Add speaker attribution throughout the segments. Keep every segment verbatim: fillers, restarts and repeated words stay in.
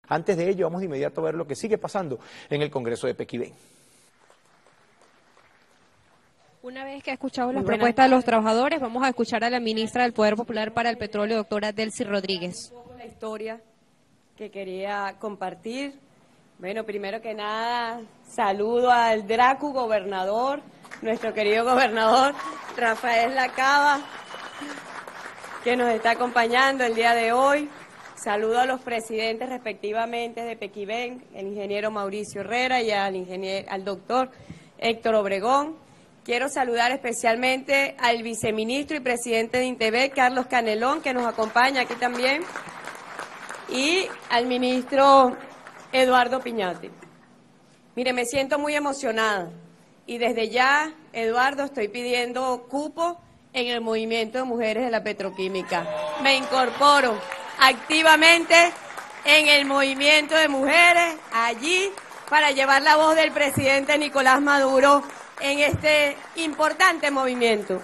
Speaker 1: Antes de ello, vamos de inmediato a ver lo que sigue pasando en el Congreso de Pequibén.
Speaker 2: Una vez que escuchamos las propuestas de los trabajadores, vamos a escuchar a la ministra del Poder Popular para el Petróleo, doctora Delcy Rodríguez.
Speaker 3: La historia que quería compartir. Bueno, primero que nada, saludo al Dracu gobernador, nuestro querido gobernador Rafael Lacaba, que nos está acompañando el día de hoy. Saludo a los presidentes respectivamente de Pequibén, el ingeniero Mauricio Herrera y al, ingeniero, al doctor Héctor Obregón. Quiero saludar especialmente al viceministro y presidente de INTEBEC, Carlos Canelón, que nos acompaña aquí también, y al ministro Eduardo Piñate. Mire, me siento muy emocionada y desde ya, Eduardo, estoy pidiendo cupo en el movimiento de mujeres de la petroquímica. Me incorporo activamente en el movimiento de mujeres allí para llevar la voz del presidente Nicolás Maduro en este importante movimiento.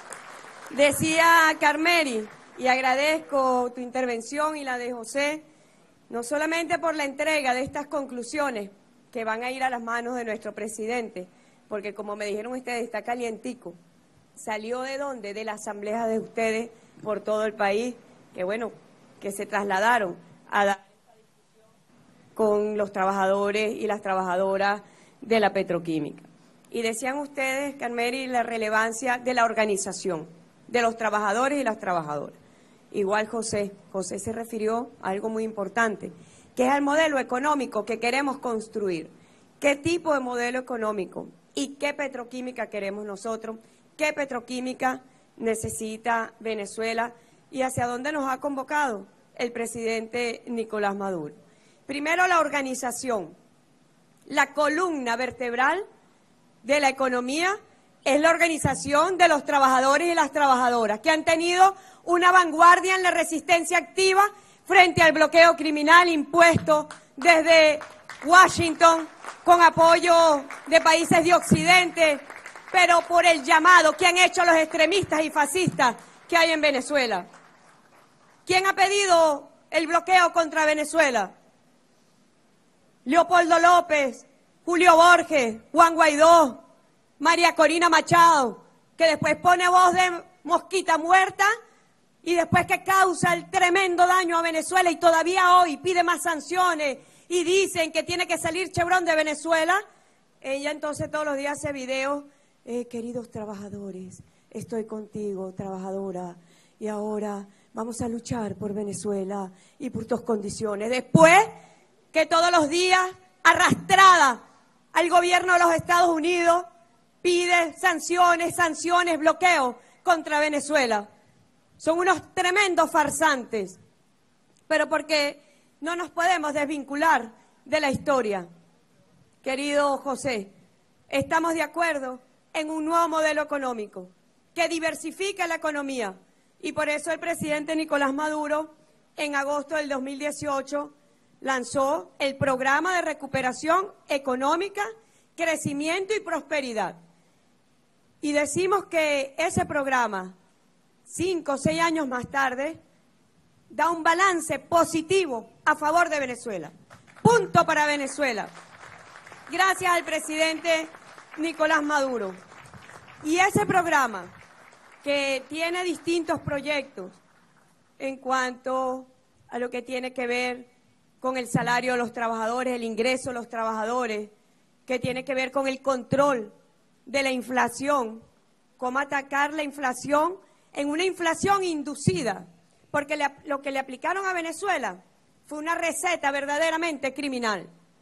Speaker 3: Decía Carmeri, y agradezco tu intervención y la de José, no solamente por la entrega de estas conclusiones que van a ir a las manos de nuestro presidente, porque como me dijeron ustedes, está calientico. ¿Salió de dónde? De la asamblea de ustedes por todo el país, que bueno, que se trasladaron a dar esta discusión con los trabajadores y las trabajadoras de la petroquímica. Y decían ustedes, Carmeri, la relevancia de la organización, de los trabajadores y las trabajadoras. Igual José, José se refirió a algo muy importante, que es el modelo económico que queremos construir. ¿Qué tipo de modelo económico y qué petroquímica queremos nosotros? ¿Qué petroquímica necesita Venezuela y hacia dónde nos ha convocado el presidente Nicolás Maduro? Primero, la organización, la columna vertebral de la economía es la organización de los trabajadores y las trabajadoras, que han tenido una vanguardia en la resistencia activa frente al bloqueo criminal impuesto desde Washington, con apoyo de países de Occidente, pero por el llamado que han hecho los extremistas y fascistas que hay en Venezuela. ¿Quién ha pedido el bloqueo contra Venezuela? Leopoldo López, Julio Borges, Juan Guaidó, María Corina Machado, que después pone voz de mosquita muerta y después que causa el tremendo daño a Venezuela y todavía hoy pide más sanciones y dicen que tiene que salir Chevron de Venezuela. Ella entonces todos los días hace videos, eh, queridos trabajadores, estoy contigo, trabajadora, y ahora vamos a luchar por Venezuela y por tus condiciones. Después que todos los días, arrastrada al gobierno de los Estados Unidos, pide sanciones, sanciones, bloqueo contra Venezuela. Son unos tremendos farsantes, pero porque no nos podemos desvincular de la historia. Querido José, estamos de acuerdo en un nuevo modelo económico que diversifica la economía y por eso el presidente Nicolás Maduro en agosto del dos mil dieciocho lanzó el Programa de Recuperación Económica, Crecimiento y Prosperidad. Y decimos que ese programa, cinco o seis años más tarde, da un balance positivo a favor de Venezuela. Punto para Venezuela. Gracias al presidente Nicolás Maduro. Y ese programa, que tiene distintos proyectos en cuanto a lo que tiene que ver con el salario de los trabajadores, el ingreso de los trabajadores, que tiene que ver con el control de la inflación, cómo atacar la inflación en una inflación inducida, porque le, lo que le aplicaron a Venezuela fue una receta verdaderamente criminal.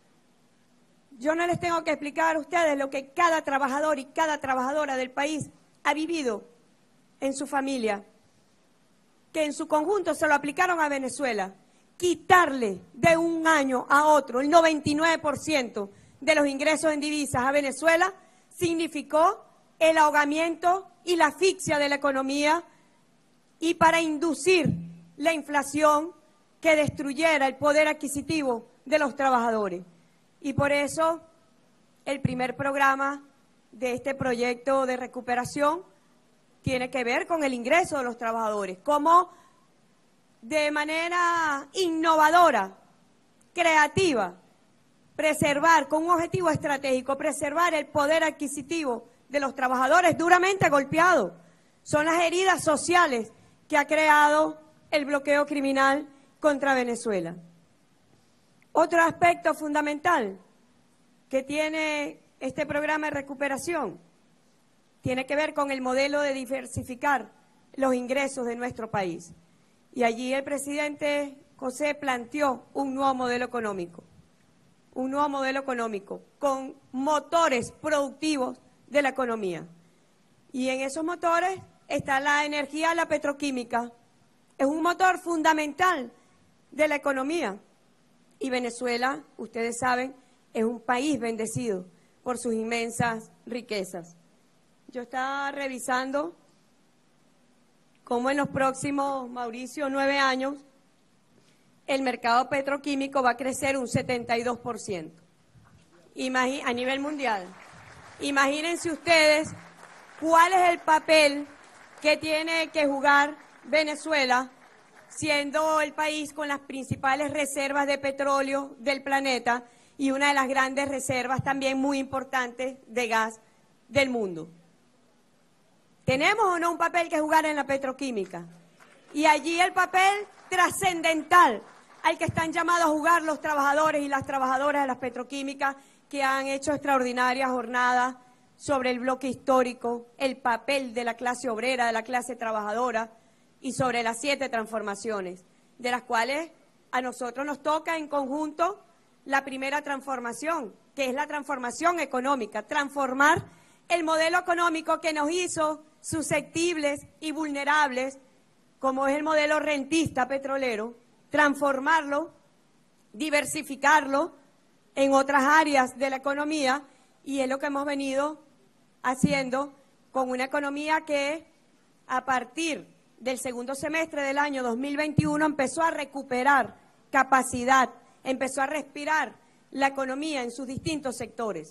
Speaker 3: Yo no les tengo que explicar a ustedes lo que cada trabajador y cada trabajadora del país ha vivido en su familia, que en su conjunto se lo aplicaron a Venezuela. Quitarle de un año a otro el noventa y nueve por ciento de los ingresos en divisas a Venezuela significó el ahogamiento y la asfixia de la economía y para inducir la inflación que destruyera el poder adquisitivo de los trabajadores. Y por eso el primer programa de este proyecto de recuperación tiene que ver con el ingreso de los trabajadores, cómo de manera innovadora creativa, preservar con un objetivo estratégico, preservar el poder adquisitivo de los trabajadores duramente golpeados. Son las heridas sociales que ha creado el bloqueo criminal contra Venezuela. Otro aspecto fundamental que tiene este programa de recuperación tiene que ver con el modelo de diversificar los ingresos de nuestro país. Y allí el presidente José planteó un nuevo modelo económico, un nuevo modelo económico con motores productivos de la economía. Y en esos motores está la energía, la petroquímica. Es un motor fundamental de la economía. Y Venezuela, ustedes saben, es un país bendecido por sus inmensas riquezas. Yo estaba revisando cómo en los próximos, Mauricio, nueve años, el mercado petroquímico va a crecer un setenta y dos por ciento Imagi- a nivel mundial. Imagínense ustedes cuál es el papel que tiene que jugar Venezuela, siendo el país con las principales reservas de petróleo del planeta y una de las grandes reservas también muy importantes de gas del mundo. ¿Tenemos o no un papel que jugar en la petroquímica? Y allí el papel trascendental al que están llamados a jugar los trabajadores y las trabajadoras de las petroquímicas que han hecho extraordinarias jornadas sobre el bloque histórico, el papel de la clase obrera, de la clase trabajadora y sobre las siete transformaciones, de las cuales a nosotros nos toca en conjunto la primera transformación, que es la transformación económica, transformar el modelo económico que nos hizo susceptibles y vulnerables, como es el modelo rentista petrolero, transformarlo, diversificarlo en otras áreas de la economía, y es lo que hemos venido haciendo con una economía que a partir del segundo semestre del año dos mil veintiuno empezó a recuperar capacidad, empezó a respirar la economía en sus distintos sectores.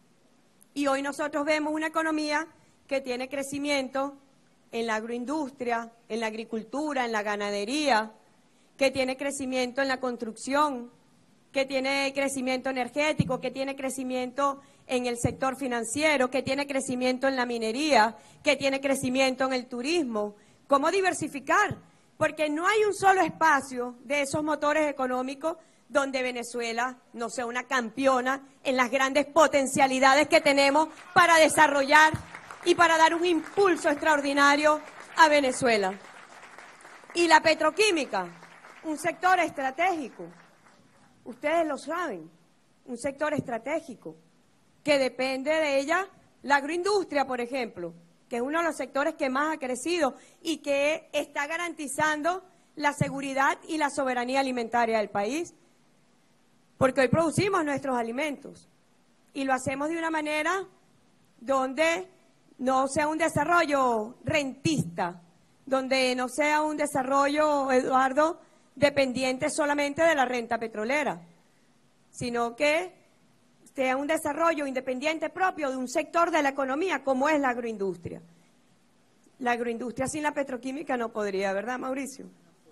Speaker 3: Y hoy nosotros vemos una economía que tiene crecimiento en la agroindustria, en la agricultura, en la ganadería, que tiene crecimiento en la construcción, que tiene crecimiento energético, que tiene crecimiento en el sector financiero, que tiene crecimiento en la minería, que tiene crecimiento en el turismo. ¿Cómo diversificar? Porque no hay un solo espacio de esos motores económicos donde Venezuela no sea una campeona en las grandes potencialidades que tenemos para desarrollar y para dar un impulso extraordinario a Venezuela. Y la petroquímica, un sector estratégico, ustedes lo saben, un sector estratégico, que depende de ella la agroindustria, por ejemplo, que es uno de los sectores que más ha crecido y que está garantizando la seguridad y la soberanía alimentaria del país. Porque hoy producimos nuestros alimentos y lo hacemos de una manera donde no sea un desarrollo rentista, donde no sea un desarrollo, Eduardo, dependiente solamente de la renta petrolera, sino que sea un desarrollo independiente propio de un sector de la economía como es la agroindustria. La agroindustria sin la petroquímica no podría, ¿verdad, Mauricio?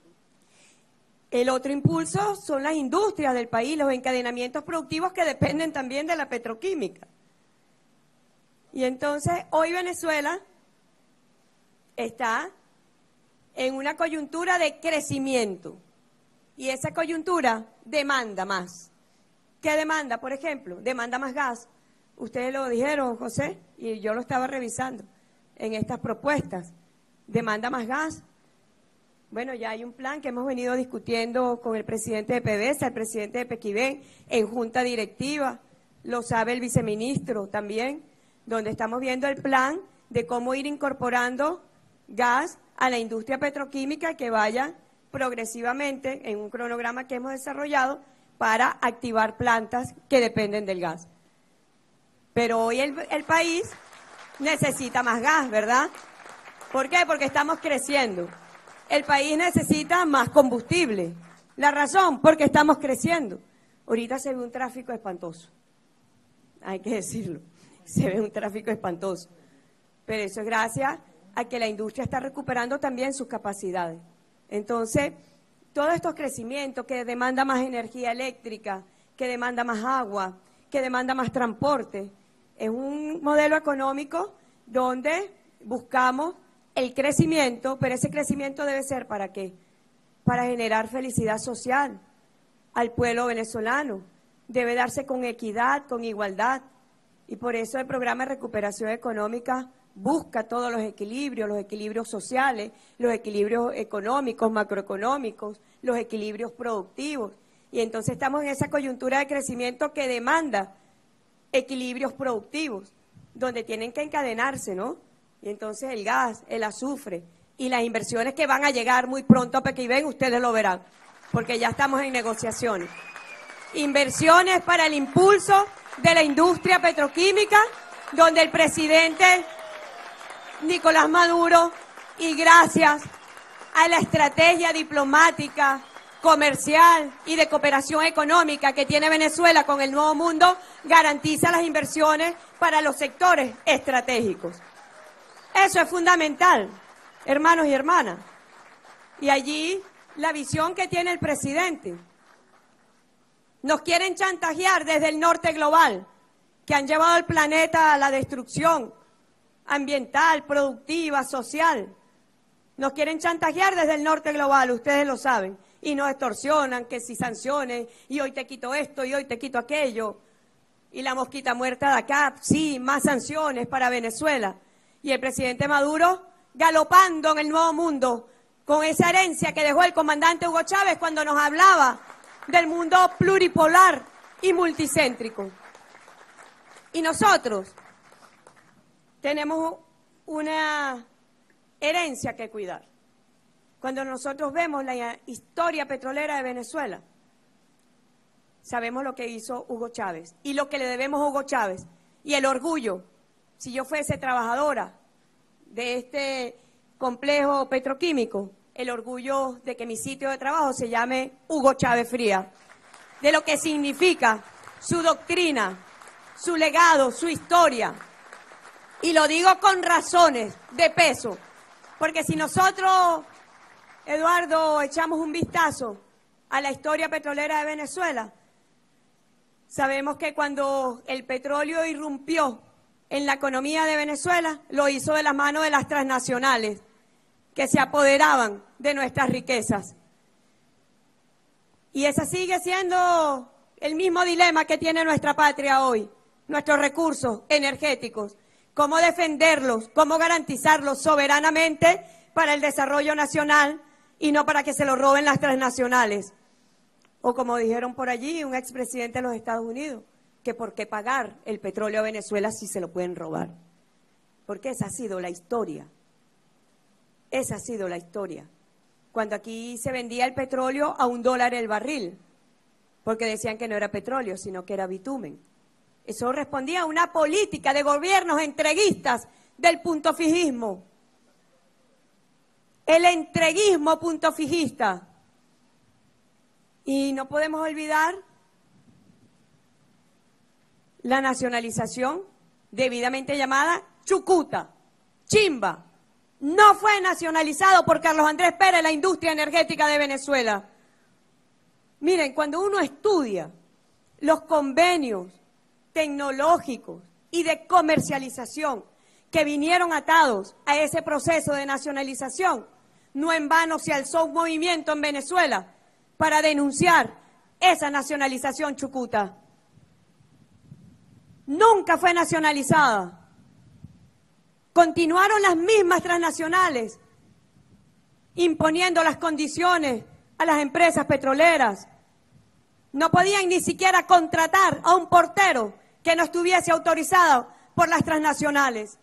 Speaker 3: El otro impulso son las industrias del país, los encadenamientos productivos que dependen también de la petroquímica. Y entonces, hoy Venezuela está en una coyuntura de crecimiento y esa coyuntura demanda más. ¿Qué demanda? Por ejemplo, demanda más gas. Ustedes lo dijeron, José, y yo lo estaba revisando en estas propuestas. Demanda más gas. Bueno, ya hay un plan que hemos venido discutiendo con el presidente de PDVSA, el presidente de Pequibén, en junta directiva, lo sabe el viceministro también, donde estamos viendo el plan de cómo ir incorporando gas a la industria petroquímica que vaya progresivamente en un cronograma que hemos desarrollado para activar plantas que dependen del gas. Pero hoy el, el país necesita más gas, ¿verdad? ¿Por qué? Porque estamos creciendo. El país necesita más combustible. La razón, porque estamos creciendo. Ahorita se ve un tráfico espantoso. Hay que decirlo. Se ve un tráfico espantoso. Pero eso es gracias a que la industria está recuperando también sus capacidades. Entonces, todos estos crecimientos que demanda más energía eléctrica, que demanda más agua, que demanda más transporte, es un modelo económico donde buscamos el crecimiento, pero ese crecimiento debe ser ¿para qué? Para generar felicidad social al pueblo venezolano. Debe darse con equidad, con igualdad. Y por eso el programa de recuperación económica busca todos los equilibrios, los equilibrios sociales, los equilibrios económicos, macroeconómicos, los equilibrios productivos. Y entonces estamos en esa coyuntura de crecimiento que demanda equilibrios productivos, donde tienen que encadenarse, ¿no? Y entonces el gas, el azufre y las inversiones que van a llegar muy pronto a Pequibén, ustedes lo verán, porque ya estamos en negociaciones. Inversiones para el impulso de la industria petroquímica, donde el presidente Nicolás Maduro, y gracias a la estrategia diplomática, comercial y de cooperación económica que tiene Venezuela con el Nuevo Mundo, garantiza las inversiones para los sectores estratégicos. Eso es fundamental, hermanos y hermanas. Y allí la visión que tiene el presidente. Nos quieren chantajear desde el norte global, que han llevado al planeta a la destrucción ambiental, productiva, social. Nos quieren chantajear desde el norte global, ustedes lo saben, y nos extorsionan, que si sanciones, y hoy te quito esto, y hoy te quito aquello, y la mosquita muerta de acá, sí, más sanciones para Venezuela. Y el presidente Maduro galopando en el Nuevo Mundo, con esa herencia que dejó el comandante Hugo Chávez cuando nos hablaba del mundo pluripolar y multicéntrico. Y nosotros tenemos una herencia que cuidar. Cuando nosotros vemos la historia petrolera de Venezuela, sabemos lo que hizo Hugo Chávez y lo que le debemos a Hugo Chávez y el orgullo. Si yo fuese trabajadora de este complejo petroquímico, el orgullo de que mi sitio de trabajo se llame Hugo Chávez Frías, de lo que significa su doctrina, su legado, su historia. Y lo digo con razones de peso, porque si nosotros, Eduardo, echamos un vistazo a la historia petrolera de Venezuela, sabemos que cuando el petróleo irrumpió en la economía de Venezuela, lo hizo de la mano de las transnacionales, que se apoderaban de nuestras riquezas. Y ese sigue siendo el mismo dilema que tiene nuestra patria hoy, nuestros recursos energéticos, cómo defenderlos, cómo garantizarlos soberanamente para el desarrollo nacional y no para que se lo roben las transnacionales. O como dijeron por allí un expresidente de los Estados Unidos, que por qué pagar el petróleo a Venezuela si se lo pueden robar. Porque esa ha sido la historia. Esa ha sido la historia. Cuando aquí se vendía el petróleo a un dólar el barril, porque decían que no era petróleo, sino que era bitumen. Eso respondía a una política de gobiernos entreguistas del punto fijismo. El entreguismo punto fijista. Y no podemos olvidar la nacionalización debidamente llamada Chucuta, Chimba. No fue nacionalizado por Carlos Andrés Pérez la industria energética de Venezuela. Miren, cuando uno estudia los convenios tecnológicos y de comercialización que vinieron atados a ese proceso de nacionalización, no en vano se alzó un movimiento en Venezuela para denunciar esa nacionalización chucuta. Nunca fue nacionalizada. Continuaron las mismas transnacionales imponiendo las condiciones a las empresas petroleras. No podían ni siquiera contratar a un portero que no estuviese autorizado por las transnacionales.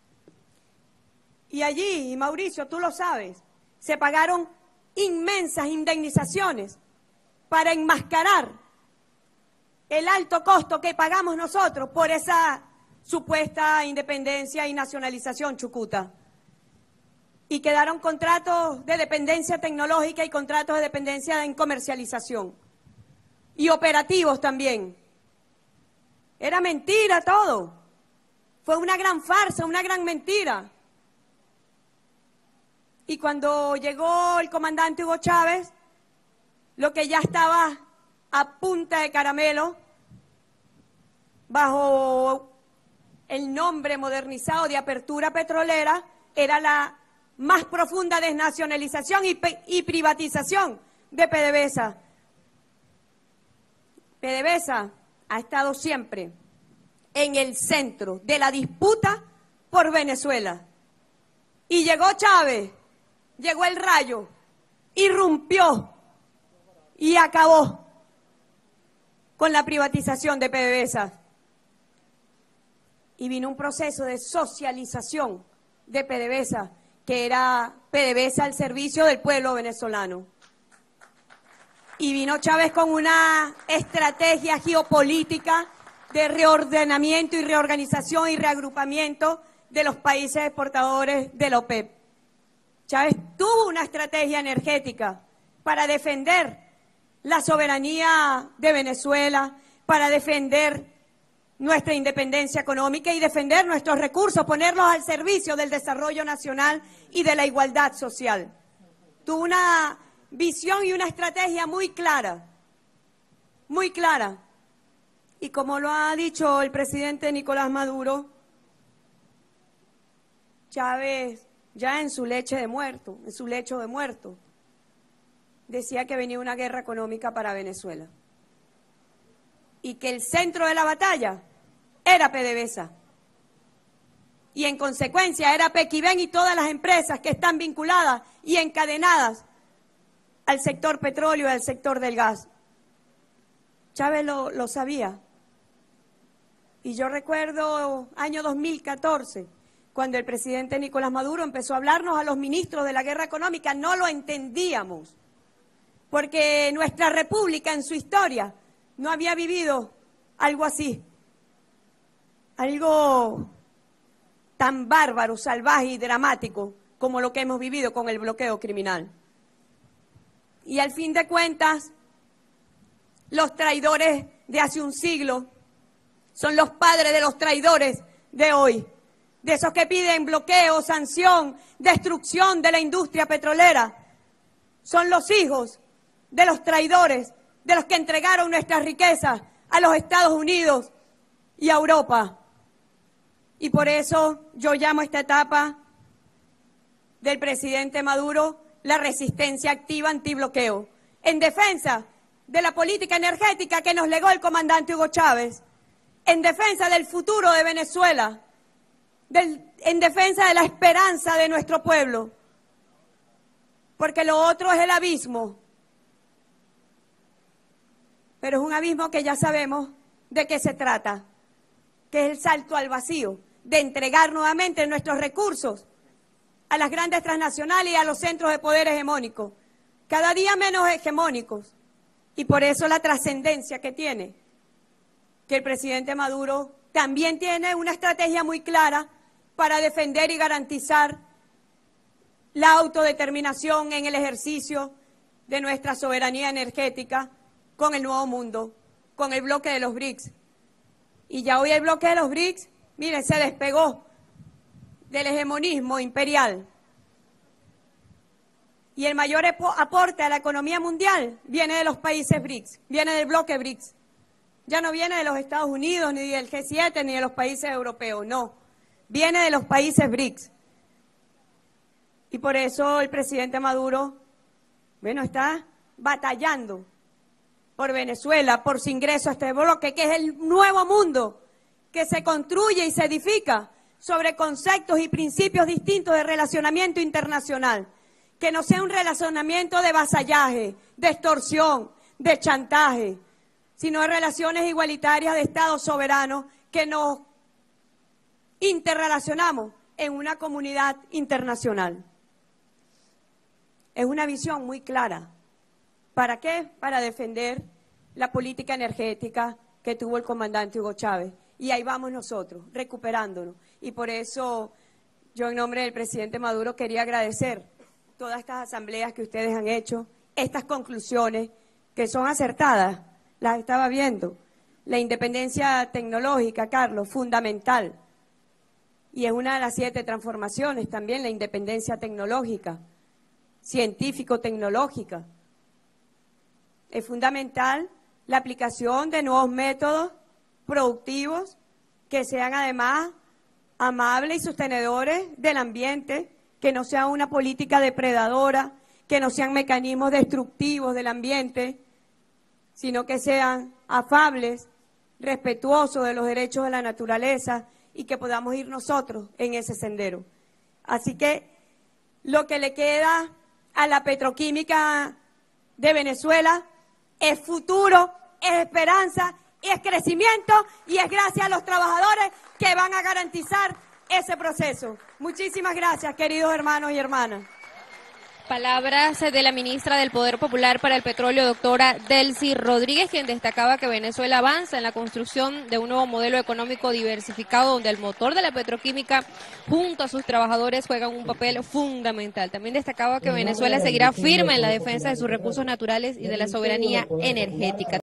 Speaker 3: Y allí, y Mauricio, tú lo sabes, se pagaron inmensas indemnizaciones para enmascarar el alto costo que pagamos nosotros por esa supuesta independencia y nacionalización chucuta. Y quedaron contratos de dependencia tecnológica y contratos de dependencia en comercialización. Y operativos también. Era mentira todo. Fue una gran farsa, una gran mentira. Y cuando llegó el comandante Hugo Chávez, lo que ya estaba a punta de caramelo, bajo el nombre modernizado de apertura petrolera, era la más profunda desnacionalización y, y privatización de PDVSA. PDVSA ha estado siempre en el centro de la disputa por Venezuela. Y llegó Chávez, llegó el rayo, irrumpió y acabó con la privatización de PDVSA. Y vino un proceso de socialización de PDVSA, que era PDVSA al servicio del pueblo venezolano. Y vino Chávez con una estrategia geopolítica de reordenamiento y reorganización y reagrupamiento de los países exportadores de la OPEP. Chávez tuvo una estrategia energética para defender la soberanía de Venezuela, para defender nuestra independencia económica y defender nuestros recursos, ponerlos al servicio del desarrollo nacional y de la igualdad social. Tuvo una visión y una estrategia muy clara, muy clara. Y como lo ha dicho el presidente Nicolás Maduro, Chávez ya en su leche de muerto, en su lecho de muerto, decía que venía una guerra económica para Venezuela y que el centro de la batalla era PDVSA. Y en consecuencia era Pequibén y todas las empresas que están vinculadas y encadenadas al sector petróleo y al sector del gas. Chávez lo, lo sabía. Y yo recuerdo año dos mil catorce, cuando el presidente Nicolás Maduro empezó a hablarnos a los ministros de la guerra económica, no lo entendíamos, porque nuestra república en su historia no había vivido algo así, algo tan bárbaro, salvaje y dramático como lo que hemos vivido con el bloqueo criminal. Y al fin de cuentas, los traidores de hace un siglo son los padres de los traidores de hoy, de esos que piden bloqueo, sanción, destrucción de la industria petrolera. Son los hijos de los traidores, de los que entregaron nuestras riquezas a los Estados Unidos y a Europa. Y por eso yo llamo a esta etapa del presidente Maduro la resistencia activa antibloqueo, en defensa de la política energética que nos legó el comandante Hugo Chávez, en defensa del futuro de Venezuela, del, en defensa de la esperanza de nuestro pueblo, porque lo otro es el abismo, pero es un abismo que ya sabemos de qué se trata, que es el salto al vacío, de entregar nuevamente nuestros recursos a las grandes transnacionales y a los centros de poder hegemónicos, cada día menos hegemónicos, y por eso la trascendencia que tiene, que el presidente Maduro también tiene una estrategia muy clara para defender y garantizar la autodeterminación en el ejercicio de nuestra soberanía energética con el Nuevo Mundo, con el bloque de los BRICS. Y ya hoy el bloque de los BRICS, miren, se despegó del hegemonismo imperial. Y el mayor aporte a la economía mundial viene de los países BRICS, viene del bloque BRICS. Ya no viene de los Estados Unidos, ni del G siete, ni de los países europeos, no. Viene de los países BRICS. Y por eso el presidente Maduro, bueno, está batallando por Venezuela, por su ingreso a este bloque, que es el nuevo mundo que se construye y se edifica sobre conceptos y principios distintos de relacionamiento internacional, que no sea un relacionamiento de vasallaje, de extorsión, de chantaje, sino de relaciones igualitarias de Estados soberanos que nos interrelacionamos en una comunidad internacional. Es una visión muy clara. ¿Para qué? Para defender la política energética que tuvo el comandante Hugo Chávez. Y ahí vamos nosotros, recuperándonos. Y por eso yo en nombre del presidente Maduro quería agradecer todas estas asambleas que ustedes han hecho, estas conclusiones que son acertadas, las estaba viendo. La independencia tecnológica, Carlos, fundamental. Y es una de las siete transformaciones también, la independencia tecnológica, científico-tecnológica. es fundamental la aplicación de nuevos métodos productivos que sean además amables y sostenedores del ambiente, que no sea una política depredadora, que no sean mecanismos destructivos del ambiente, sino que sean afables, respetuosos de los derechos de la naturaleza y que podamos ir nosotros en ese sendero. Así que lo que le queda a la petroquímica de Venezuela es futuro, es esperanza, es crecimiento y es gracias a los trabajadores que van a garantizar ese proceso. Muchísimas gracias, queridos hermanos y hermanas.
Speaker 2: Palabras de la ministra del Poder Popular para el Petróleo, doctora Delcy Rodríguez, quien destacaba que Venezuela avanza en la construcción de un nuevo modelo económico diversificado donde el motor de la petroquímica junto a sus trabajadores juegan un papel fundamental. También destacaba que Venezuela seguirá firme en la defensa de sus recursos naturales y de la soberanía energética.